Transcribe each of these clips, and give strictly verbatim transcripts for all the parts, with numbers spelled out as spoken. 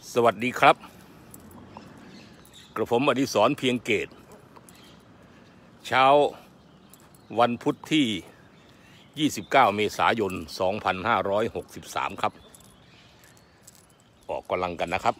สวัสดีครับกระผมอดิศรเพียงเกตเช้าวันพุธที่ยี่สิบเก้าเมษายนสองพันห้าร้อยหกสิบสามครับออกกำลังกันนะครับ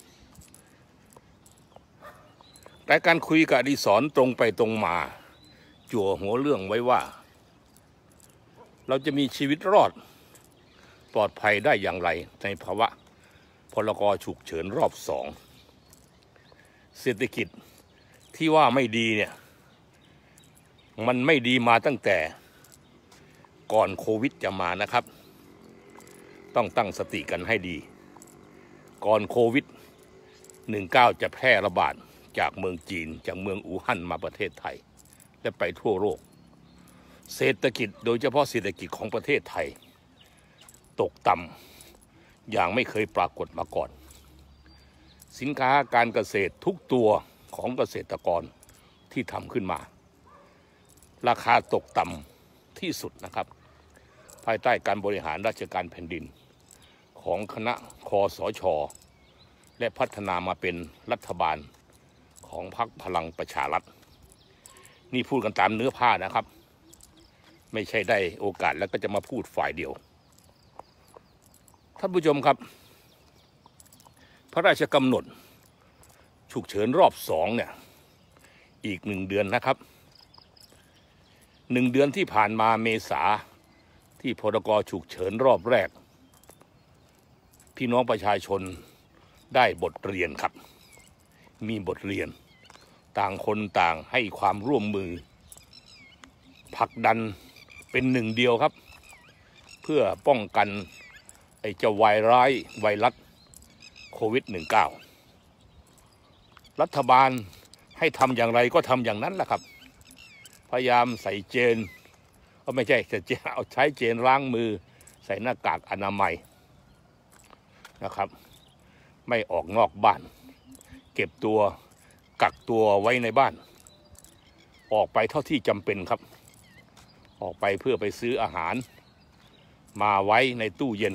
รายการคุยกับอดิศรตรงไปตรงมาจั่วหัวเรื่องไว้ว่าเราจะมีชีวิตรอดปลอดภัยได้อย่างไรในภาวะพรกฉุกเฉินรอบสองเศรษฐกิจที่ว่าไม่ดีเนี่ยมันไม่ดีมาตั้งแต่ก่อนโควิดจะมานะครับต้องตั้งสติกันให้ดีก่อนโควิดสิบเก้าจะแพร่ระบาดจากเมืองจีนจากเมืองอู่ฮั่นมาประเทศไทยและไปทั่วโลกเศรษฐกิจโดยเฉพาะเศรษฐกิจของประเทศไทยตกต่ำอย่างไม่เคยปรากฏมาก่อนสินค้าการเกษตรทุกตัวของเกษตรกรที่ทำขึ้นมาราคาตกต่ำที่สุดนะครับภายใต้การบริหารราชการแผ่นดินของคณะคสช.และพัฒนามาเป็นรัฐบาลของพรรคพลังประชารัฐนี่พูดกันตามเนื้อผ้านะครับไม่ใช่ได้โอกาสแล้วก็จะมาพูดฝ่ายเดียวท่านผู้ชมครับพระราชกำหนดฉุกเฉินรอบสองเนี่ยอีกหนึ่งเดือนนะครับหนึ่งเดือนที่ผ่านมาเมษาที่พรกฉุกเฉินรอบแรกพี่น้องประชาชนได้บทเรียนครับมีบทเรียนต่างคนต่างให้ความร่วมมือผลักดันเป็นหนึ่งเดียวครับเพื่อป้องกันไอ้เจ้าไวรัสไวรัสโควิด สิบเก้า รัฐบาลให้ทำอย่างไรก็ทำอย่างนั้นแหละครับพยายามใส่เจลก็ไม่ใช่แต่เอาใช้เจลล้างมือใส่หน้ากากอนามัยนะครับไม่ออกนอกบ้านเก็บตัวกักตัวไว้ในบ้านออกไปเท่าที่จำเป็นครับออกไปเพื่อไปซื้ออาหารมาไว้ในตู้เย็น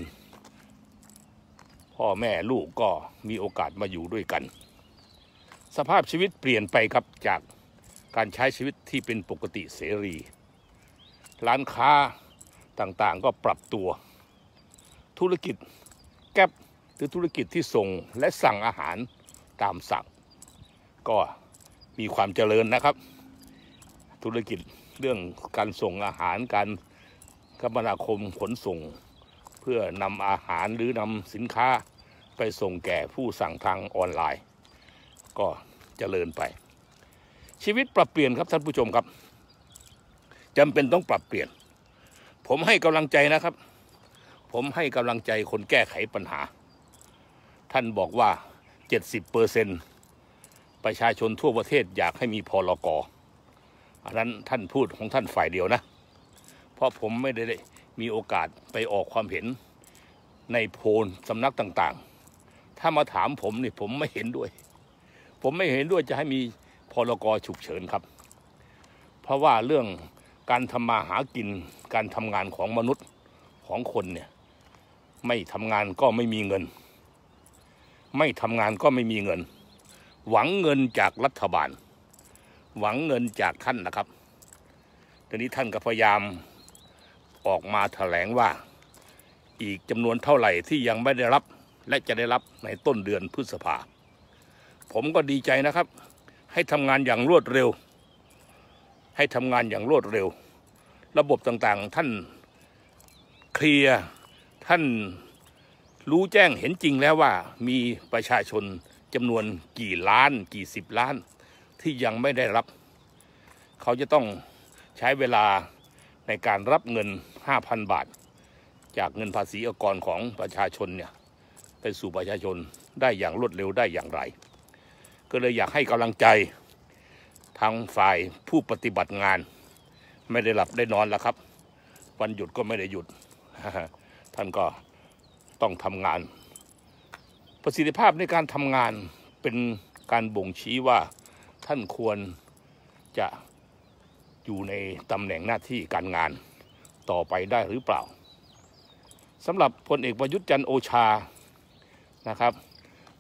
พ่อแม่ลูกก็มีโอกาสมาอยู่ด้วยกันสภาพชีวิตเปลี่ยนไปครับจากการใช้ชีวิตที่เป็นปกติเสรีร้านค้าต่างๆก็ปรับตัวธุรกิจแก๊ปหรือธุรกิจที่ส่งและสั่งอาหารตามสั่งก็มีความเจริญนะครับธุรกิจเรื่องการส่งอาหารการคมนาคมขนส่งเพื่อนำอาหารหรือนำสินค้าไปส่งแก่ผู้สั่งทางออนไลน์ก็เจริญไปชีวิตปรับเปลี่ยนครับท่านผู้ชมครับจำเป็นต้องปรับเปลี่ยนผมให้กำลังใจนะครับผมให้กำลังใจคนแก้ไขปัญหาท่านบอกว่า เจ็ดสิบเปอร์เซ็นต์ ประชาชนทั่วประเทศอยากให้มีพรก.อันนั้นท่านพูดของท่านฝ่ายเดียวนะเพราะผมไม่ได้มีโอกาสไปออกความเห็นในโพลสำนักต่างๆถ้ามาถามผมนี่ผมไม่เห็นด้วยผมไม่เห็นด้วยจะให้มีพรก.ฉุกเฉินครับเพราะว่าเรื่องการทำมาหากินการทำงานของมนุษย์ของคนเนี่ยไม่ทำงานก็ไม่มีเงินไม่ทำงานก็ไม่มีเงินหวังเงินจากรัฐบาลหวังเงินจากท่านนะครับตอนนี้ท่านก็พยายามออกมาแถลงว่าอีกจำนวนเท่าไหร่ที่ยังไม่ได้รับและจะได้รับในต้นเดือนพฤษภาผมก็ดีใจนะครับให้ทำงานอย่างรวดเร็วให้ทำงานอย่างรวดเร็วระบบต่างๆท่านเคลียร์ท่านรู้แจ้งเห็นจริงแล้วว่ามีประชาชนจำนวนกี่ล้านกี่สิบล้านที่ยังไม่ได้รับเขาจะต้องใช้เวลาในการรับเงิน ห้าพัน บาทจากเงินภาษีอากรของประชาชนเนี่ยไปสู่ประชาชนได้อย่างรวดเร็วได้อย่างไรก็เลยอยากให้กำลังใจทางฝ่ายผู้ปฏิบัติงานไม่ได้หลับได้นอนแล้วครับวันหยุดก็ไม่ได้หยุด ท่านก็ต้องทำงานประสิทธิภาพในการทำงานเป็นการบ่งชี้ว่าท่านควรจะอยู่ในตำแหน่งหน้าที่การงานต่อไปได้หรือเปล่าสำหรับพลเอกประยุทธ์จันทร์โอชานะครับ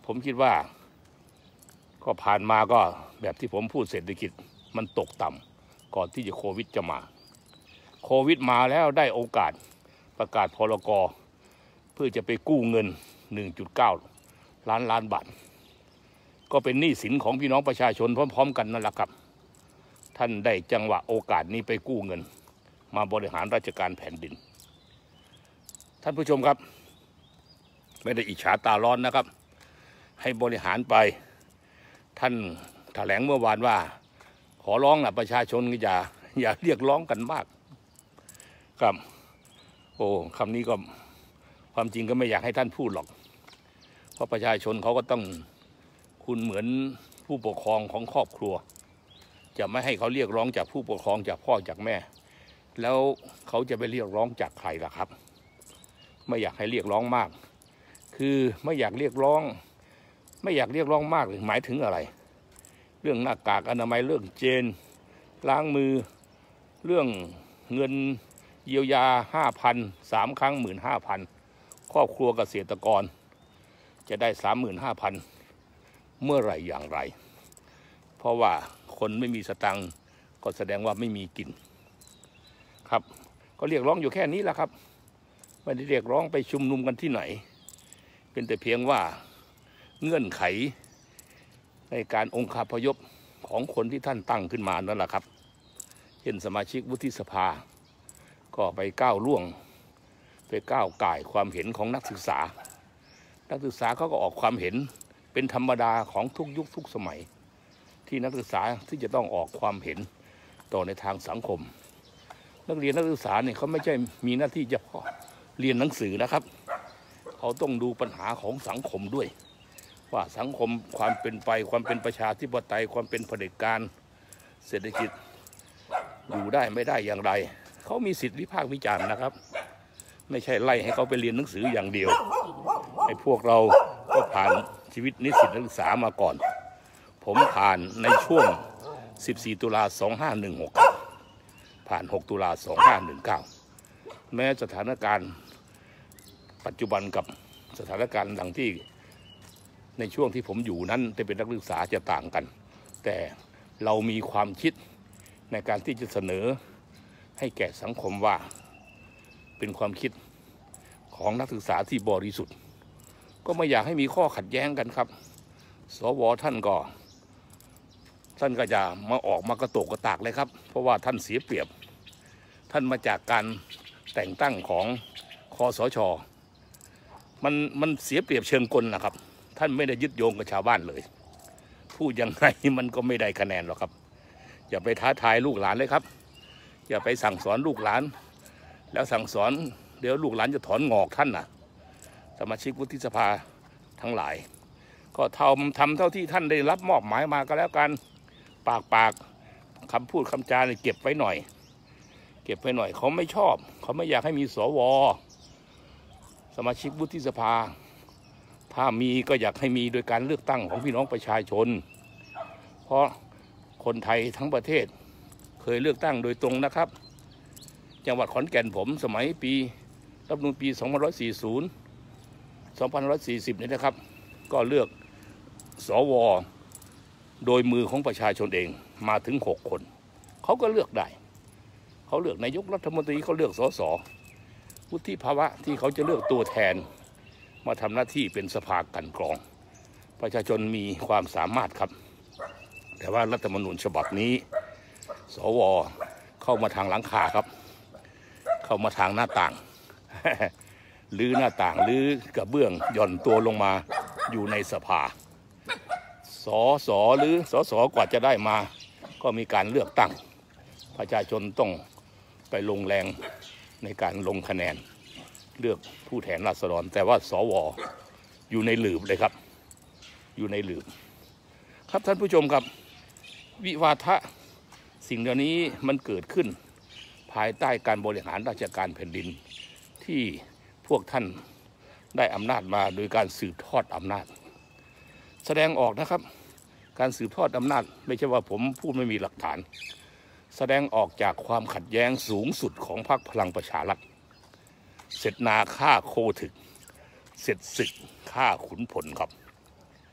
ผมคิดว่าก็ผ่านมาก็แบบที่ผมพูดเศรษฐกิจมันตกต่ำก่อนที่จะโควิดจะมาโควิดมาแล้วได้โอกาสประกาศพรก.เพื่อจะไปกู้เงิน หนึ่งจุดเก้า ล้านล้านบาทก็เป็นหนี้สินของพี่น้องประชาชนพร้อมๆกันนั่นแหละครับท่านได้จังหวะโอกาสนี้ไปกู้เงินมาบริหารราชการแผ่นดินท่านผู้ชมครับไม่ได้อิจฉาตาร้อนนะครับให้บริหารไปท่านแถลงเมื่อวานว่าขอร้องนะประชาชนอย่าอย่าเรียกร้องกันมากครับโอ้คำนี้ก็ความจริงก็ไม่อยากให้ท่านพูดหรอกเพราะประชาชนเขาก็ต้องคุณเหมือนผู้ปกครองของครอบครัวจะไม่ให้เขาเรียกร้องจากผู้ปกครองจากพ่อจากแม่แล้วเขาจะไปเรียกร้องจากใครล่ะครับไม่อยากให้เรียกร้องมากคือไม่อยากเรียกร้องไม่อยากเรียกร้องมากหมายถึงอะไรเรื่องหน้ากากอนามัยเรื่องเจนล้างมือเรื่องเงินเยียวยาห้าพันสามครั้งหมื่นห้าพันครอบครัวเกษตรกรจะได้สามหมื่นห้าพันเมื่อไหร่อย่างไรเพราะว่าคนไม่มีสตังค์ก็แสดงว่าไม่มีกินครับก็เรียกร้องอยู่แค่นี้แหละครับไม่ได้เรียกร้องไปชุมนุมกันที่ไหนเป็นแต่เพียงว่าเงื่อนไขในการองคาพยพของคนที่ท่านตั้งขึ้นมานั่นแหละครับเช่นสมาชิกวุฒิสภาก็ไปก้าวล่วงไปก้าวก่ายความเห็นของนักศึกษานักศึกษาเขาก็ออกความเห็นเป็นธรรมดาของทุกยุคทุกสมัยที่นักศึกษาที่จะต้องออกความเห็นต่อในทางสังคมนักเรียนนักศึกษาเนี่ยเขาไม่ใช่มีหน้าที่จะเรียนหนังสือนะครับเขาต้องดูปัญหาของสังคมด้วยว่าสังคมความเป็นไปความเป็นประชาธิปไตยความเป็นเผด็จการเศรษฐกิจอยู่ได้ไม่ได้อย่างไรเขามีสิทธิวิพากษ์วิจารณ์นะครับไม่ใช่ไล่ให้เขาไปเรียนหนังสืออย่างเดียวไอ้พวกเราก็ผ่านชีวิตนิสิตนักศึกษามาก่อนผมผ่านในช่วงสิบสี่ตุลาสองห้าหนึ่งหกผ่านหกตุลาสองห้าหนึ่งเก้าแม้สถานการณ์ปัจจุบันกับสถานการณ์หลังที่ในช่วงที่ผมอยู่นั้นจะเป็นนักศึกษาจะต่างกันแต่เรามีความคิดในการที่จะเสนอให้แก่สังคมว่าเป็นความคิดของนักศึกษาที่บริสุทธิ์ก็ไม่อยากให้มีข้อขัดแย้งกันครับสวท่านก็ท่านก็จะมาออกมากระโตกกระตากเลยครับเพราะว่าท่านเสียเปรียบท่านมาจากการแต่งตั้งของคสช.มันมันเสียเปรียบเชิงกลนะครับท่านไม่ได้ยึดโยงกับชาวบ้านเลยพูดยังไงมันก็ไม่ได้คะแนนหรอกครับอย่าไปท้าทายลูกหลานเลยครับอย่าไปสั่งสอนลูกหลานแล้วสั่งสอนเดี๋ยวลูกหลานจะถอนงอกท่านนะสมาชิกวุฒิสภาทั้งหลายก็ทำทำเท่าที่ท่านได้รับมอบหมายมาก็แล้วกันปากปากคำพูดคำจาเนี่ยเก็บไว้หน่อยเก็บไว้หน่อยเขาไม่ชอบเขาไม่อยากให้มีสวสมาชิกวุฒิสภาถ้ามีก็อยากให้มีโดยการเลือกตั้งของพี่น้องประชาชนเพราะคนไทยทั้งประเทศเคยเลือกตั้งโดยตรงนะครับจังหวัดขอนแก่นผมสมัยปีรัฐธรรมนูญปีสองพันห้าร้อยสี่สิบ สองพันห้าร้อยสี่สิบนี่นะครับก็เลือกสวโดยมือของประชาชนเองมาถึงหกคนเขาก็เลือกได้เขาเลือกนายกรัฐมนตรีเขาเลือกสสวุฒิภาวะที่เขาจะเลือกตัวแทนมาทำหน้าที่เป็นสภากันกรองประชาชนมีความสามารถครับแต่ว่ารัฐธรรมนูญฉบับนี้สวเข้ามาทางหลังคาครับเข้ามาทางหน้าต่างหรือหน้าต่างหรือกระเบื้องหย่อนตัวลงมาอยู่ในสภาสสหรือสสกว่าจะได้มาก็มีการเลือกตั้งประชาชนต้องไปลงแรงในการลงคะแนนเลือกผู้แทนราษฎรแต่ว่าสวอยู่ในหลืบเลยครับอยู่ในหลืบครับท่านผู้ชมครับวิวาทะสิ่งเหล่านี้มันเกิดขึ้นภายใต้การบริหารราชการแผ่นดินที่พวกท่านได้อำนาจมาโดยการสืบทอดอำนาจแสดงออกนะครับการสืบทอดอำนาจไม่ใช่ว่าผมพูดไม่มีหลักฐานแสดงออกจากความขัดแย้งสูงสุดของพรรคพลังประชารัฐเสร็จนาฆ่าโคถึกเสร็จศึกฆ่าขุนพลครับ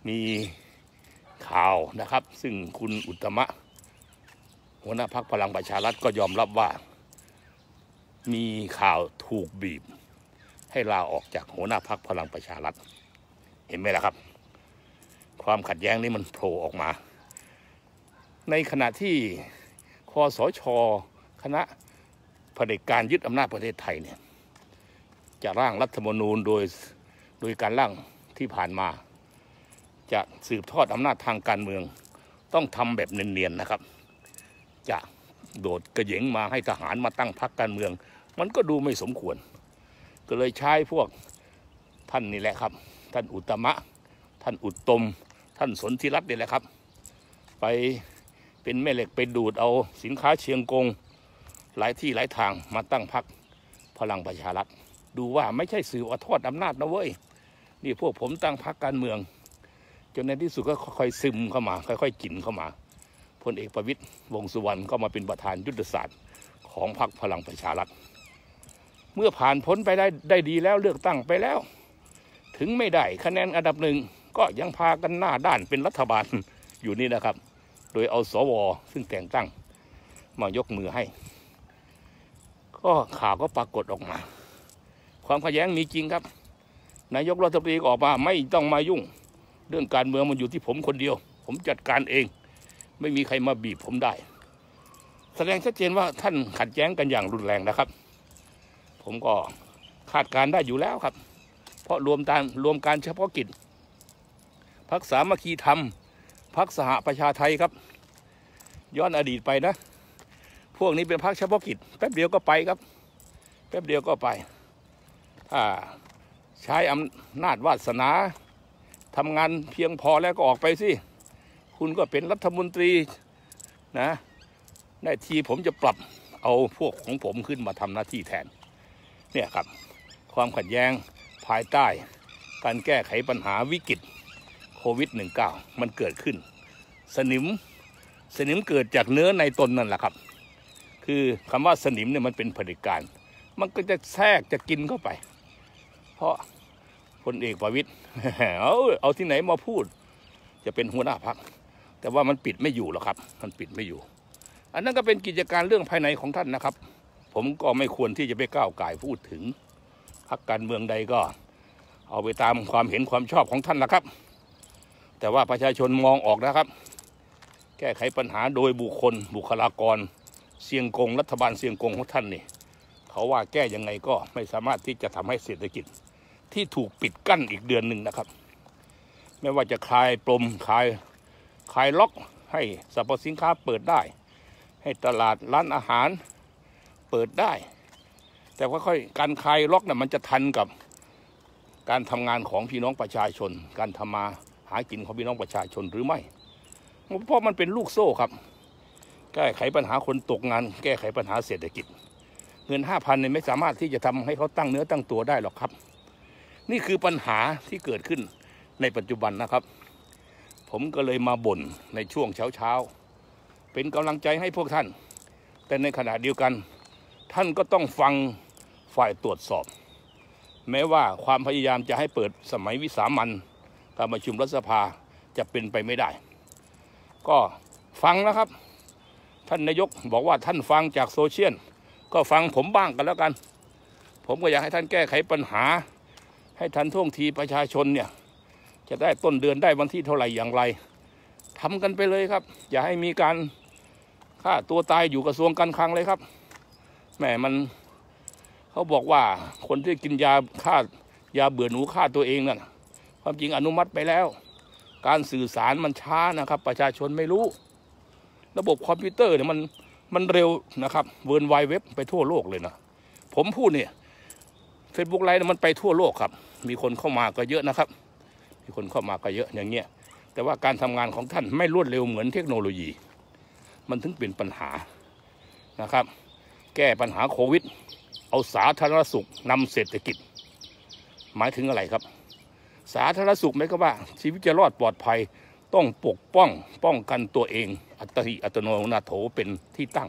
มีข่าวนะครับซึ่งคุณอุตตมะหัวหน้าพรรคพลังประชารัฐก็ยอมรับว่ามีข่าวถูกบีบให้ลาออกจากหัวหน้าพรรคพลังประชารัฐเห็นไหมล่ะครับความขัดแย้งนี้มันโผล่ออกมาในขณะที่คสช.คณะเผด็จการยึดอำนาจประเทศไทยเนี่ยจะร่างรัฐธรรมนูญโดยโดยการร่างที่ผ่านมาจะสืบทอดอำนาจทางการเมืองต้องทำแบบเนียนๆนะครับจะโดดกระเหยงมาให้ทหารมาตั้งพรรคการเมืองมันก็ดูไม่สมควรก็เลยใช้พวกท่านนี่แหละครับท่านอุตตมะท่านอุตตมท่านสนธิรัตน์นี่แหละครับไปเป็นแม่เหล็กไปดูดเอาสินค้าเชียงกงหลายที่หลายทางมาตั้งพรรคพลังประชารัฐดูว่าไม่ใช่สื่อทอดอำนาจนะเว้ยนี่พวกผมตั้งพรรคการเมืองจนในที่สุดก็ค่อยๆซึมเข้ามาค่อยๆกินเข้ามาพลเอกประวิตรวงษ์สุวรรณก็มาเป็นประธานยุทธศาสตร์ของพรรคพลังประชารัฐเมื่อผ่านพ้นไปได้ได้ดีแล้วเลือกตั้งไปแล้วถึงไม่ได้คะแนนอันดับหนึ่งก็ยังพากันหน้าด้านเป็นรัฐบาลอยู่นี่นะครับโดยเอาสวซึ่งแต่งตั้งมายกมือให้ก็ข่าวก็ปรากฏออกมาความขัดแย้งมีจริงครับนายกรัฐมนตรีออกมาไม่ต้องมายุ่งเรื่องการเมืองมันอยู่ที่ผมคนเดียวผมจัดการเองไม่มีใครมาบีบผมได้แสดงชัดเจนว่าท่านขัดแย้งกันอย่างรุนแรงนะครับผมก็คาดการได้อยู่แล้วครับเพราะรวมการรวมการเฉพาะกิจพรรคสามัคคีธรรมพรรคสหประชาไทยครับย้อนอดีตไปนะพวกนี้เป็นพรรคเฉพาะกิจแป๊บเดียวก็ไปครับแป๊บเดียวก็ไปถ้าใช้อำนาจวาสนาทำงานเพียงพอแล้วก็ออกไปสิคุณก็เป็นรัฐมนตรีนะได้ทีผมจะปรับเอาพวกของผมขึ้นมาทำหน้าที่แทนเนี่ยครับความขัดแย้งภายใต้การแก้ไขปัญหาวิกฤตโควิด สิบเก้า มันเกิดขึ้นสนิมสนิมเกิดจากเนื้อในตนนั่นแหละครับคือคำว่าสนิมเนี่ยมันเป็นเผด็จการมันก็จะแทรกจะกินเข้าไปเพราะพลเอกประวิตรเอาเอาที่ไหนมาพูดจะเป็นหัวหน้าพรรคแต่ว่ามันปิดไม่อยู่หรอกครับมันปิดไม่อยู่อันนั้นก็เป็นกิจการเรื่องภายในของท่านนะครับผมก็ไม่ควรที่จะไปก้าวก่ายพูดถึงพรรคการเมืองใดก็เอาไปตามความเห็นความชอบของท่านนะครับแต่ว่าประชาชนมองออกนะครับแก้ไขปัญหาโดยบุคคลบุคลากรเสียงกงรัฐบาลเสียงกงของท่านนี่เขาว่าแก้ยังไงก็ไม่สามารถที่จะทำให้เศรษฐกิจที่ถูกปิดกั้นอีกเดือนหนึ่งนะครับไม่ว่าจะคลายปลมคลายคลายล็อกให้สรรพสินค้าเปิดได้ให้ตลาดร้านอาหารเปิดได้แต่ว่าค่อยการคลายล็อกเนี่ยมันจะทันกับการทำงานของพี่น้องประชาชนการทำมาหากินของพี่น้องประชาชนหรือไม่เพราะมันเป็นลูกโซ่ครับแก้ไขปัญหาคนตกงานแก้ไขปัญหาเศรษฐกิจเงินห้าพันเนี่ยไม่สามารถที่จะทำให้เขาตั้งเนื้อตั้งตัวได้หรอกครับนี่คือปัญหาที่เกิดขึ้นในปัจจุบันนะครับผมก็เลยมาบ่นในช่วงเช้าเช้าเป็นกำลังใจให้พวกท่านแต่ในขณะเดียวกันท่านก็ต้องฟังฝ่ายตรวจสอบแม้ว่าความพยายามจะให้เปิดสมัยวิสามัญการประชุมรัฐสภาจะเป็นไปไม่ได้ก็ฟังนะครับท่านนายกบอกว่าท่านฟังจากโซเชียลก็ฟังผมบ้างกันแล้วกันผมก็อยากให้ท่านแก้ไขปัญหาให้ทันท่วงทีประชาชนเนี่ยจะได้ต้นเดือนได้วันที่เท่าไหร่อย่างไรทำกันไปเลยครับอย่าให้มีการฆ่าตัวตายอยู่กระทรวงการคลังเลยครับแหมมันเขาบอกว่าคนที่กินยาฆ่ายาเบื่อหนูฆ่าตัวเองนั่นความจริงอนุมัติไปแล้วการสื่อสารมันช้านะครับประชาชนไม่รู้ระบบคอมพิวเตอร์เนี่ยมันมันเร็วนะครับเวิร์นไวเว็บไปทั่วโลกเลยนะผมพูดเนี่ยเฟซบุ๊กไลฟ์มันไปทั่วโลกครับมีคนเข้ามาก็เยอะนะครับมีคนเข้ามาก็เยอะอย่างเงี้ยแต่ว่าการทำงานของท่านไม่รวดเร็วเหมือนเทคโนโลยีมันถึงเป็นปัญหานะครับแก้ปัญหาโควิดเอาสาธารณสุขนำเศรษฐกิจหมายถึงอะไรครับสาธารณสุขไม่ก็ว่าชีวิตจะรอดปลอดภัยต้องปกป้องป้องกันตัวเองอัตหิอัตโนนาโถเป็นที่ตั้ง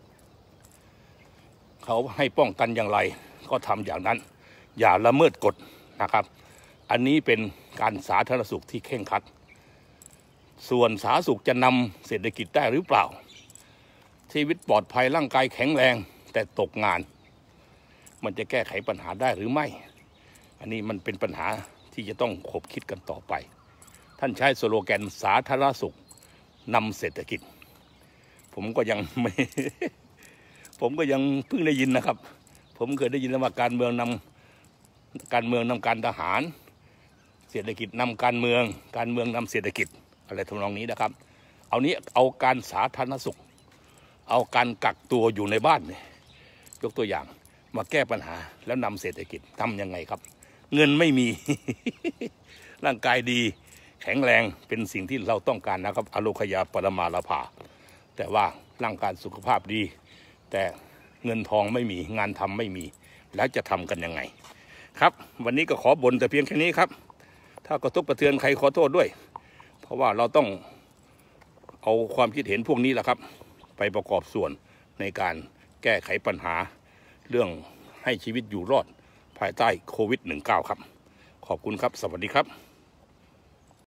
เขาให้ป้องกันอย่างไรก็ทำอย่างนั้นอย่าละเมิดกฎนะครับอันนี้เป็นการสาธารณสุขที่เคร่งครัดส่วนสาธารณสุขจะนำเศรษฐกิจได้หรือเปล่าชีวิตปลอดภัยร่างกายแข็งแรงแต่ตกงานมันจะแก้ไขปัญหาได้หรือไม่อันนี้มันเป็นปัญหาที่จะต้องคบคิดกันต่อไปท่านใช้สโลแกนสาธารณสุขนำเศรษฐกิจผมก็ยังไม่ ผมก็ยังเพิ่งได้ยินนะครับผมเคยได้ยินว่าการเมืองนำการเมืองนำการทหารเศรษฐกิจนำการเมืองการเมืองนำเศรษฐกิจอะไรทำนองนี้นะครับเอานี้เอาการสาธารณสุขเอาการกักตัวอยู่ในบ้านเนี่ยยกตัวอย่างมาแก้ปัญหาแล้วนำเศรษฐกิจทำยังไงครับเงินไม่มี ร่างกายดีแข็งแรงเป็นสิ่งที่เราต้องการนะครับอโลคยาปรมาลาภาแต่ว่าร่างกายสุขภาพดีแต่เงินทองไม่มีงานทำไม่มีแล้วจะทำกันยังไงครับวันนี้ก็ขอบ่นแต่เพียงแค่นี้ครับถ้ากระทบกระเทือนใครขอโทษด้วยเพราะว่าเราต้องเอาความคิดเห็นพวกนี้แหละครับไปประกอบส่วนในการแก้ไขปัญหาเรื่องให้ชีวิตอยู่รอดภายใต้โควิด สิบเก้า ครับขอบคุณครับสวัสดีครับ